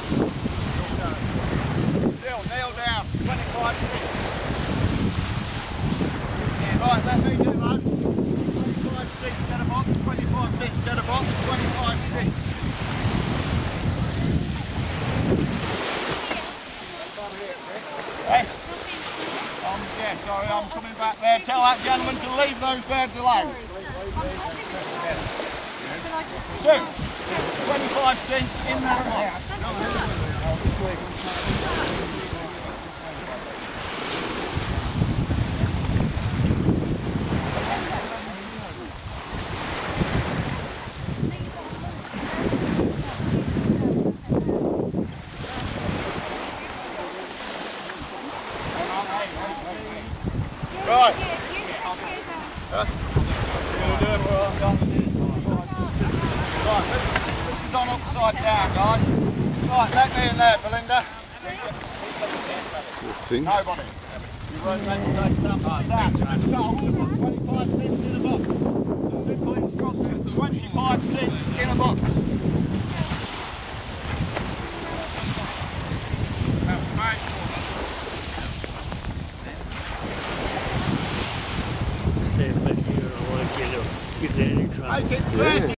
Still, nail down, 25 sticks. Yeah, right, let me do that. 25 sticks, get a box, 25 sticks, get a box, 25 sticks. Hey? Yeah, sorry, I'm coming back there. Tell that gentleman to leave those birds alone. So, 25 stints in that box. Right. This is on upside down, guys. Right, let me in there, Belinda. Nobody. You weren't meant to take something like that. You've been told to put 25 stints in a box. It's a simple instruction. 25 stints in a box. Stay back here, I want to get a try. Make it 30.